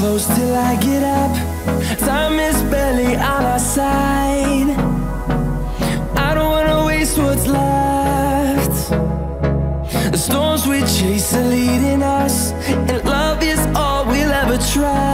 close till I get up. Time is barely on our side. I don't wanna waste what's left. The storms we chase are leading us, and love is all we'll ever try.